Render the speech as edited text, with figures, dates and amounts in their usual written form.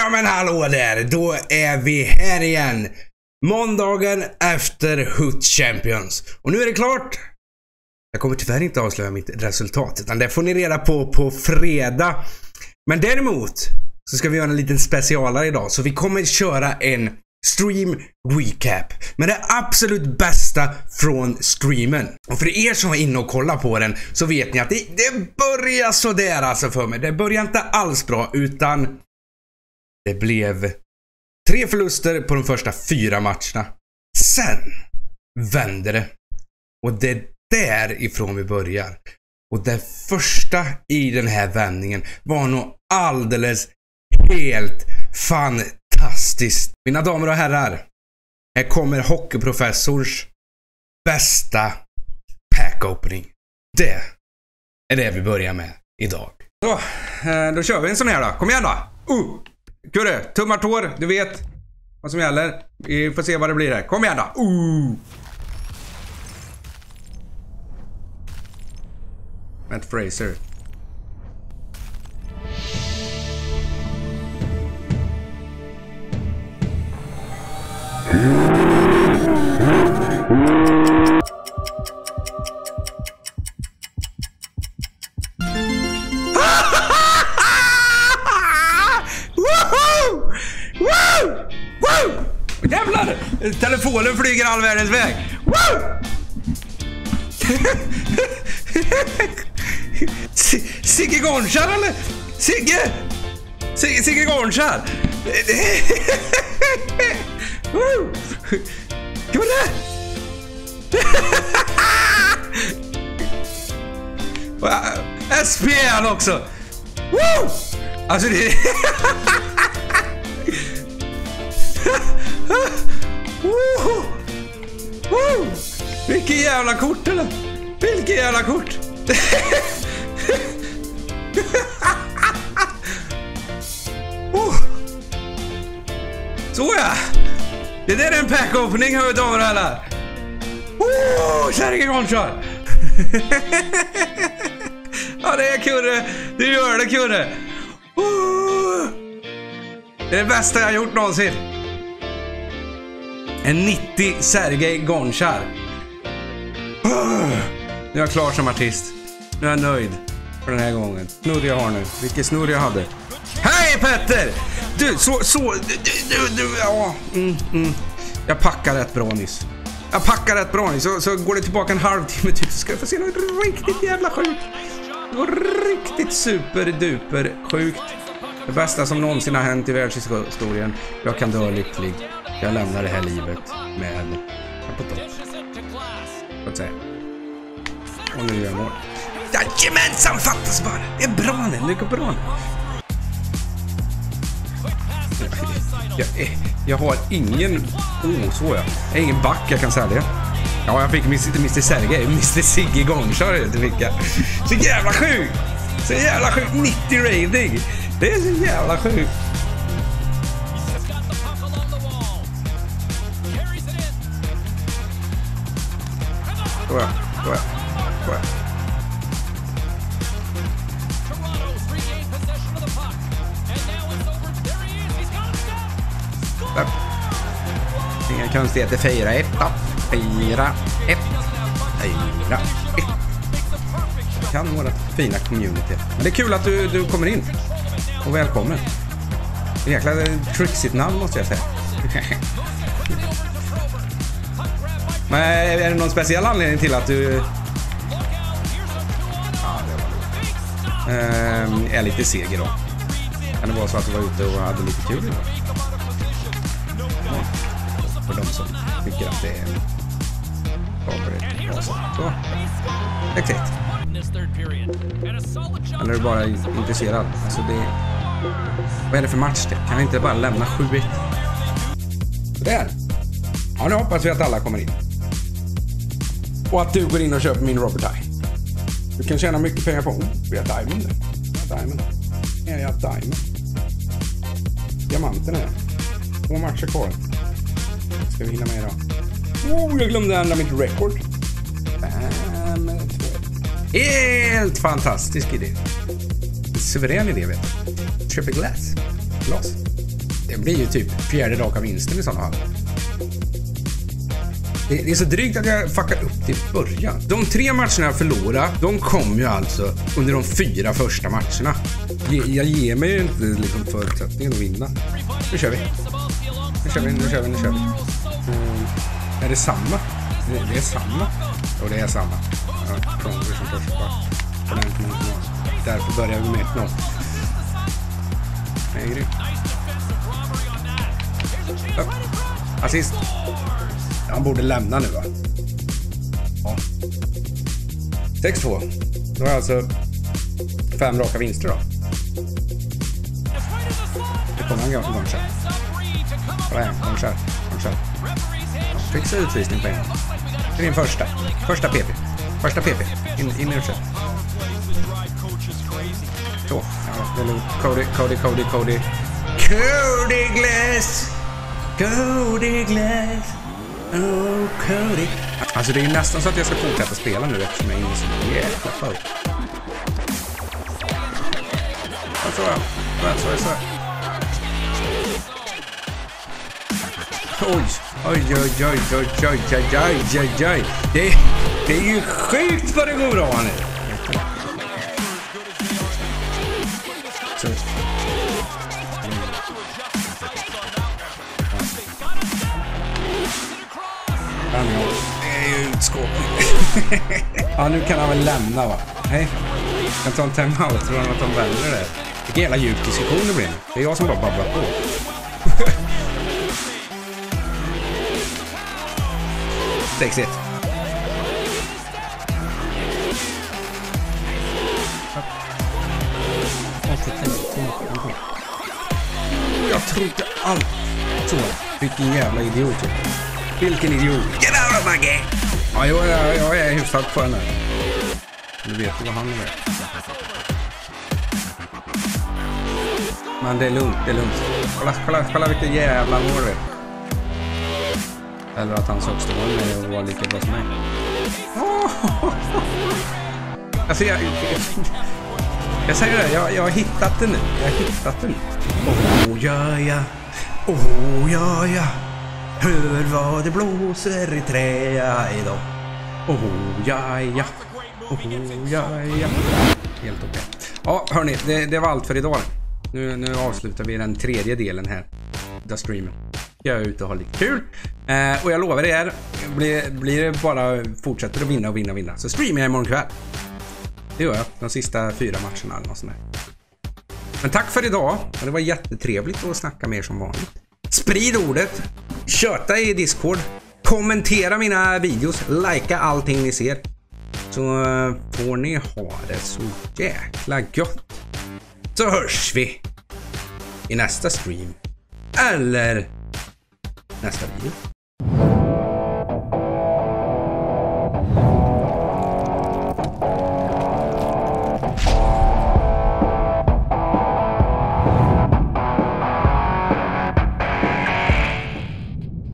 Ja men hallå där, då är vi här igen. Måndagen efter Hoot Champions. Och nu är det klart. Jag kommer tyvärr inte avslöja mitt resultat, utan det får ni reda på fredag. Men däremot så ska vi göra en liten specialare idag. Så vi kommer köra en stream recap med det absolut bästa från streamen. Och för er som var inne och kollade på den så vet ni att det börjar så där alltså för mig. Det börjar inte alls bra, utan det blev 3 förluster på de första 4 matcherna. Sen vände det. Och det är därifrån vi börjar. Och det första i den här vändningen var nog alldeles helt fantastiskt. Mina damer och herrar, här kommer hockeyprofessors bästa pack opening. Det är det vi börjar med idag. Så, då kör vi en sån här då. Kom igen då. Kurre, tummar tår, du vet vad som gäller. Vi får se vad det blir här. Kom igen då. Matt Fraser. Jävlar! Telefonen flyger all världens väg. Sigge Gonchar eller? Sigge Gonchar. Kurre! SPL också. Alltså det vilken jävla kort eller? Vilken jävla kort. Så ja. Det där är en pack opening, hör damer och herrar. Kärringen Gonchar. Ja, det är Kurre. Du gör det, Kurre. Det är det bästa jag har gjort någonsin. En 90 Sergej Gonchar. Nu är jag klar som artist. Nu är jag nöjd för den här gången. Snurr jag har nu. Vilken snurr jag hade. Hej Petter! Du, ja. Jag packar rätt bra nyss. Så går det tillbaka en halvtimme typ. Så ska jag få se något riktigt jävla sjukt. Det var riktigt superduper sjukt. Det bästa som någonsin har hänt i världshistorien. Jag kan dö lycklig. Jag lämnar det här livet med på topp. Så att säga. Och nu gör jag mål. Jajamensan, fattas bara. Det är bra nu, det går bra nu. Jag har ingen... så jag har ingen back jag kan sälja. Ja, jag fick Mr. Sergej. Mr. Sigge Gonchar. Det fick jag. Så jävla sjukt. 90 rating. Det är så jävla sjukt. Då är jag. Inga konstigheter. 4-1 då. 4-1. Kan vara fina community. Men det är kul att du kommer in. Och välkommen. Jäkla trixigt namn måste jag säga. Men är det någon speciell anledning till att du är lite seg idag? Kan det vara så att du var ute och hade lite kul idag? För de som tycker att det är bra på det. Så. Exakt. Eller är du bara intresserad? Alltså det... Vad är det för match det? Kan jag inte bara lämna 7-1? Där! Ja, nu hoppas vi att alla kommer in. Och att du går in och köper min Robert Eye. Du kan tjäna mycket pengar på vi har Diamond. Jag har Diamond. Diamanten är 2 matcher kvar. Ska vi hinna med idag? Jag glömde ändra mitt record. 5-2. Helt fantastisk idé. Suverän idé, vet du. Köper glas. Det blir ju typ 4:e raka vinsten i sådana fall. Det är så drygt att jag fuckar upp till början. De 3 matcherna jag förlorade, de kom ju alltså under de 4 första matcherna. Jag ger mig ju inte liksom förutsättningen att vinna. Nu kör vi. Är det samma? Det är samma. Och det är samma. Ja, från första. Därför börjar vi med 1-0. Det är grymt. Assist. Han borde lämna nu, va? Ja. 6-2. Då är alltså 5 raka vinster då. Det kommer en gång kör. Kom kör. Fixa utvisning på en gång. Det är din första PP. In och kör. Så, ja, det är lugnt. Cody Glass. Oh, Cody. Alltså det är ju nästan så att jag ska fortsätta spela nu eftersom jag är inne så jäkla för. Så. Oj. Det är ju sjukt vad det går bra nu. Så. Det är ju utskåpning. Ja, nu kan han väl lämna, va? Hej. Kan ta en timeout. Tror han att de väljer det? Vilken jävla djup diskussion det blir nu. Det är jag som bara babblar på. Sexigt. Jag tror inte allt. Så, vilken jävla idiot. Vilken idiot. Get out of my game! Ja, jag är hyfsat på henne. Du vet ju vad han är. Men det är lugnt. Kolla vilken jävla mål det är. Eller att hans högsta mål är att vara lika bra som mig. Alltså jag säger det, jag har hittat det nu. Oh ja. Hör vad det blåser i träa idag. Oh ja. Helt okej. Ja, hörni, det var allt för idag. Nu avslutar vi den 3:e delen här. Där streamen. Jag är ute och har lite kul. Och jag lovar er, blir det bara fortsätter att vinna. Så streamar jag imorgon kväll. Det gör jag. De sista 4 matcherna eller något sånt där. Men tack för idag. Det var jättetrevligt att snacka med er som vanligt. Sprid ordet. Köta i Discord. Kommentera mina videos. Likea allting ni ser. Så får ni ha det så jäkla gött. Så hörs vi i nästa stream. Eller nästa video.